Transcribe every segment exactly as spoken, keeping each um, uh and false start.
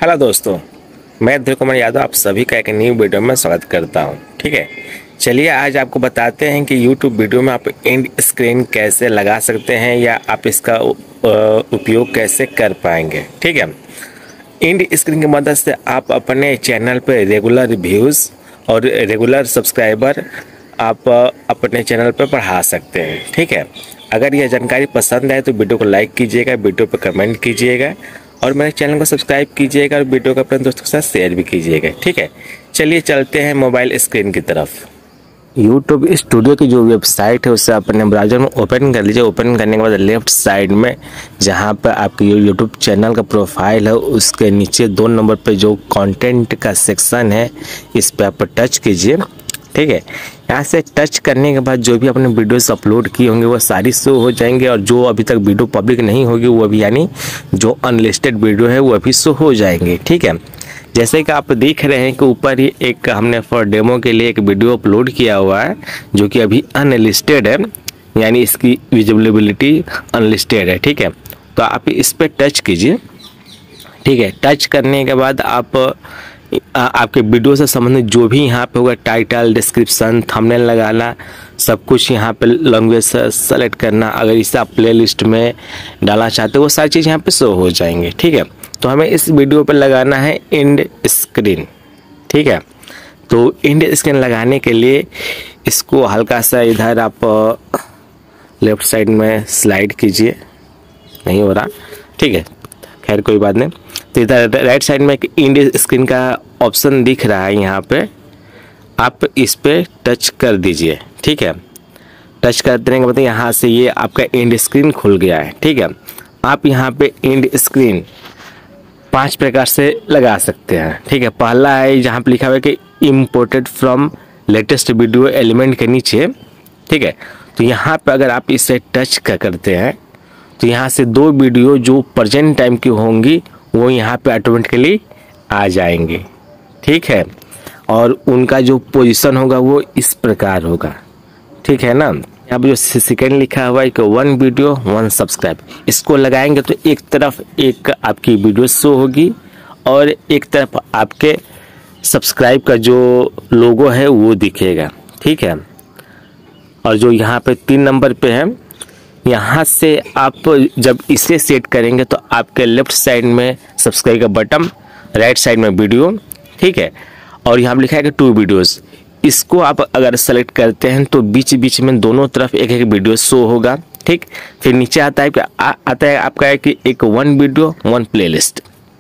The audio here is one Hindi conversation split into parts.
हेलो दोस्तों, मैं ध्रुव कुमार यादव आप सभी का एक न्यू वीडियो में स्वागत करता हूं। ठीक है, चलिए आज आपको बताते हैं कि यूट्यूब वीडियो में आप एंड स्क्रीन कैसे लगा सकते हैं या आप इसका उपयोग कैसे कर पाएंगे। ठीक है, एंड स्क्रीन की मदद से आप अपने चैनल पर रेगुलर व्यूज़ और रेगुलर सब्सक्राइबर आप अपने चैनल पर बढ़ा सकते हैं। ठीक है, अगर यह जानकारी पसंद आए तो वीडियो को लाइक कीजिएगा, वीडियो पर कमेंट कीजिएगा और मेरे चैनल को सब्सक्राइब कीजिएगा और वीडियो को अपने दोस्तों के साथ शेयर भी कीजिएगा। ठीक है, चलिए चलते हैं मोबाइल स्क्रीन की तरफ। यूट्यूब स्टूडियो की जो वेबसाइट है उसे अपने ब्राउज़र में ओपन कर लीजिए। ओपन करने के बाद लेफ्ट साइड में जहां पर आपके यूट्यूब चैनल का प्रोफाइल है उसके नीचे दो नंबर पे जो कंटेंट का सेक्शन है इस पर आप टच कीजिए। ठीक है, यहाँ से टच करने के बाद जो भी अपने वीडियोस अपलोड किए होंगे वो सारी शो हो जाएंगे और जो अभी तक वीडियो पब्लिक नहीं होगी वो भी, यानी जो अनलिस्टेड वीडियो है वो भी शो हो जाएंगे। ठीक है, जैसे कि आप देख रहे हैं कि ऊपर ही एक हमने फॉर डेमो के लिए एक वीडियो अपलोड किया हुआ है जो कि अभी अनलिस्टेड है, यानी इसकी विजिबिलिटी अनलिस्टेड है। ठीक है, तो आप इस पर टच कीजिए। ठीक है, टच करने के बाद आप आ, आपके वीडियो से संबंधित जो भी यहाँ पे होगा टाइटल, डिस्क्रिप्शन, थंबनेल लगाना, सब कुछ यहाँ पे लैंग्वेज सेलेक्ट करना, अगर इसे आप प्लेलिस्ट में डालना चाहते हो वो सारी चीज़ यहाँ पे शो हो जाएंगे। ठीक है, तो हमें इस वीडियो पे लगाना है एंड स्क्रीन। ठीक है, तो एंड स्क्रीन लगाने के लिए इसको हल्का सा इधर आप लेफ्ट साइड में स्लाइड कीजिए, नहीं हो रहा। ठीक है, खैर कोई बात नहीं। तो इधर राइट साइड में एक एंड स्क्रीन का ऑप्शन दिख रहा है, यहाँ पे आप इस पे टच कर दीजिए। ठीक है, टच कर देने के बाद यहाँ से ये आपका एंड स्क्रीन खुल गया है। ठीक है, आप यहाँ पे एंड स्क्रीन पांच प्रकार से लगा सकते हैं। ठीक है, पहला है जहाँ पे लिखा हुआ है कि imported from latest video element के नीचे। ठीक है, तो यहाँ पे अगर आप इसे टच करते हैं तो यहाँ से दो वीडियो जो प्रेजेंट टाइम की होंगी वो यहाँ पे ऑटोमेटिकली आ जाएंगे। ठीक है, और उनका जो पोजीशन होगा वो इस प्रकार होगा। ठीक है ना, यहाँ पे जो सेकेंड लिखा हुआ है कि वन वीडियो वन सब्सक्राइब, इसको लगाएंगे तो एक तरफ एक आपकी वीडियो शो होगी और एक तरफ आपके सब्सक्राइब का जो लोगो है वो दिखेगा। ठीक है, और जो यहाँ पे तीन नंबर पे है, यहाँ से आप जब इसे सेट करेंगे तो आपके लेफ्ट साइड में सब्सक्राइब का बटन, राइट साइड में वीडियो। ठीक है, और यहाँ लिखा है कि टू वीडियोस, इसको आप अगर सेलेक्ट करते हैं तो बीच बीच में दोनों तरफ एक एक वीडियो शो होगा। ठीक, फिर नीचे आता है कि आ, आता है आपका है कि एक वन वीडियो वन प्लेलिस्ट।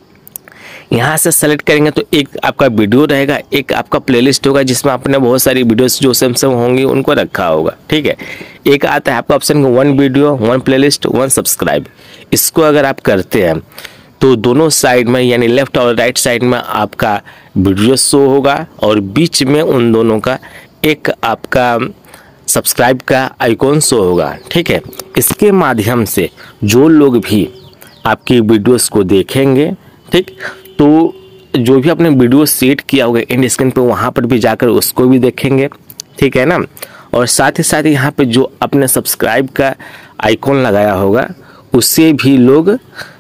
यहाँ से सेलेक्ट करेंगे तो एक आपका वीडियो रहेगा, एक आपका प्लेलिस्ट होगा जिसमें आपने बहुत सारी वीडियोस जो सेम सेम होंगी उनको रखा होगा। ठीक है, एक आता है आपका option one video one playlist one subscribe, इसको अगर आप करते हैं तो दोनों साइड में यानी लेफ्ट और राइट साइड में आपका वीडियो शो होगा और बीच में उन दोनों का एक आपका सब्सक्राइब का आइकॉन शो होगा। ठीक है, इसके माध्यम से जो लोग भी आपकी वीडियोस को देखेंगे, ठीक, तो जो भी आपने वीडियो सेट किया होगा एंड स्क्रीन पे वहाँ पर भी जाकर उसको भी देखेंगे। ठीक है ना, और साथ ही साथ यहाँ पे जो आपने सब्सक्राइब का आइकॉन लगाया होगा उससे भी लोग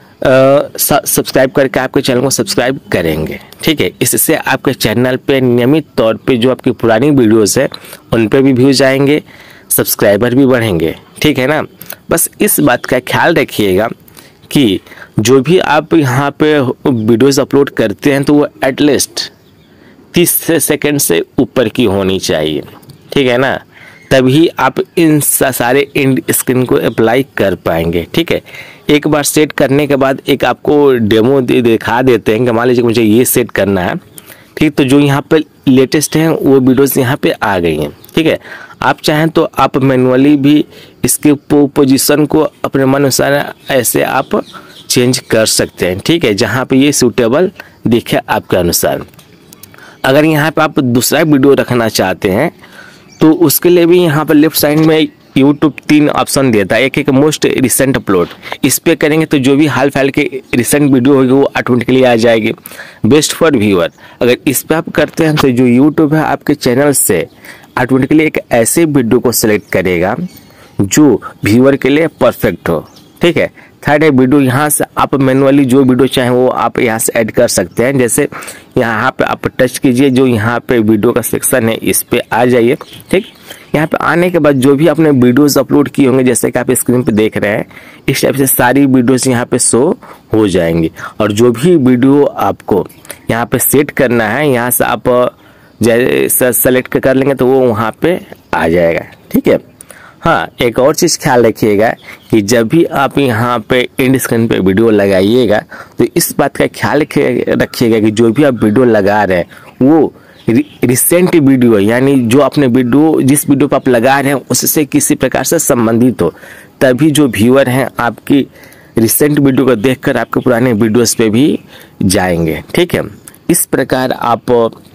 सब्सक्राइब करके आपके चैनल को सब्सक्राइब करेंगे। ठीक है, इससे आपके चैनल पे नियमित तौर पे जो आपकी पुरानी वीडियोस है उन पे भी व्यूज आएंगे, सब्सक्राइबर भी बढ़ेंगे। ठीक है ना, बस इस बात का ख्याल रखिएगा कि जो भी आप यहाँ पे वीडियोस अपलोड करते हैं तो वो एटलीस्ट तीस सेकंड से ऊपर की होनी चाहिए। ठीक है ना, तभी आप इन सारे एंड स्क्रीन को अप्लाई कर पाएंगे। ठीक है, एक बार सेट करने के बाद एक आपको डेमो दिखा देते हैं कि मान लीजिए मुझे ये सेट करना है। ठीक, तो जो यहाँ पे लेटेस्ट हैं वो वीडियोस यहाँ पे आ गई हैं। ठीक है, आप चाहें तो आप मैनुअली भी इसके पोजीशन को अपने मन अनुसार ऐसे आप चेंज कर सकते हैं। ठीक है, जहाँ पे ये सूटेबल दिखे आपके अनुसार। अगर यहाँ पे आप दूसरा वीडियो रखना चाहते हैं तो उसके लिए भी यहाँ पर लेफ्ट साइड में यूट्यूब तीन ऑप्शन देता है। एक एक मोस्ट रिसेंट अपलोड, इस पे करेंगे तो जो भी हाल फिलहाल के रिसेंट वीडियो होगी वो ऑटोमेटिकली आ जाएगी। बेस्ट फॉर व्यूअर, अगर इस पे आप करते हैं तो जो यूट्यूब है आपके चैनल से ऑटोमेटिकली एक ऐसे वीडियो को सिलेक्ट करेगा जो व्यूअर के लिए परफेक्ट हो। ठीक है। थर्ड है वीडियो, यहाँ से आप मैनुअली जो वीडियो चाहें वो आप यहाँ से ऐड कर सकते हैं। जैसे यहाँ पे आप टच कीजिए, जो यहाँ पे वीडियो का सेक्शन है इस पे आ जाइए। ठीक, यहाँ पे आने के बाद जो भी आपने वीडियोस अपलोड किए होंगे, जैसे कि आप स्क्रीन पे देख रहे हैं, इस टाइप से सारी वीडियोस यहाँ पे शो हो जाएंगी। और जो भी वीडियो आपको यहाँ पे सेट करना है, यहाँ से आप जैसे सेलेक्ट कर लेंगे तो वो वहाँ पे आ जाएगा। ठीक है। हाँ, एक और चीज़ ख्याल रखिएगा कि जब भी आप यहाँ पे एंड स्क्रीन पे वीडियो लगाइएगा तो इस बात का ख्याल रखिएगा कि जो भी आप वीडियो लगा रहे हैं वो रिसेंट वीडियो, यानी जो आपने वीडियो जिस वीडियो पर आप लगा रहे हैं उससे किसी प्रकार से संबंधित हो, तभी जो व्यूअर हैं आपकी रिसेंट वीडियो को देखकर आपके पुराने वीडियोस पे भी जाएंगे। ठीक है। इस प्रकार आप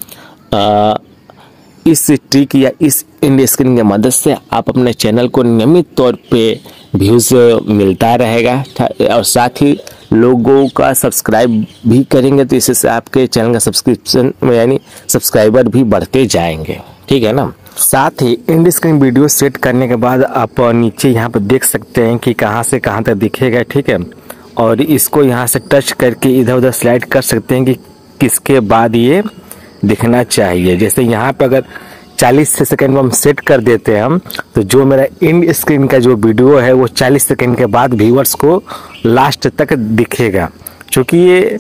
आ, इस ट्रिक या इस एंड स्क्रीन की मदद से आप अपने चैनल को नियमित तौर पे व्यूज़ मिलता रहेगा और साथ ही लोगों का सब्सक्राइब भी करेंगे, तो इससे आपके चैनल का सब्सक्रिप्शन यानी सब्सक्राइबर भी बढ़ते जाएंगे। ठीक है ना। साथ ही एंड स्क्रीन वीडियो सेट करने के बाद आप नीचे यहाँ पर देख सकते हैं कि कहाँ से कहाँ तक दिखेगा। ठीक है। और इसको यहाँ से टच करके इधर उधर स्लाइड कर सकते हैं कि किसके बाद ये दिखना चाहिए। जैसे यहाँ पे अगर चालीस सेकंड में हम सेट कर देते हैं हम, तो जो मेरा एंड स्क्रीन का जो वीडियो है वो चालीस सेकंड के बाद व्यूअर्स को लास्ट तक दिखेगा। क्योंकि ये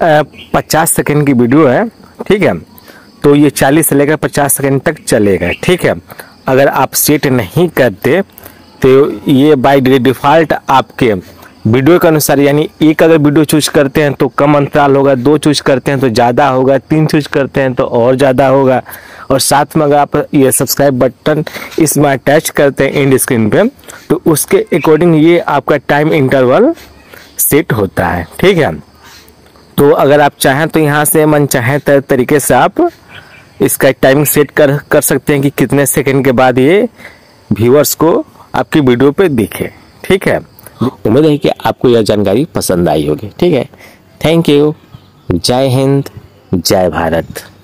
पचास सेकंड की वीडियो है। ठीक है। तो ये चालीस से लेकर पचास सेकंड तक चलेगा। ठीक है। अगर आप सेट नहीं करते तो ये बाय डिफ़ॉल्ट आपके वीडियो के अनुसार, यानी एक अगर वीडियो चूज करते हैं तो कम अंतराल होगा, दो चूज करते हैं तो ज़्यादा होगा, तीन चूज करते हैं तो और ज़्यादा होगा। और साथ में अगर आप ये सब्सक्राइब बटन इसमें अटैच करते हैं एंड स्क्रीन पे, तो उसके अकॉर्डिंग ये आपका टाइम इंटरवल सेट होता है। ठीक है। तो अगर आप चाहें तो यहाँ से मन चाहे तरीके से आप इसका टाइमिंग सेट कर कर सकते हैं कि कितने सेकंड के बाद ये व्यूअर्स को आपकी वीडियो पे दिखे। ठीक है। उम्मीद है कि आपको यह जानकारी पसंद आई होगी। ठीक है। Thank you. जय हिंद, जय भारत।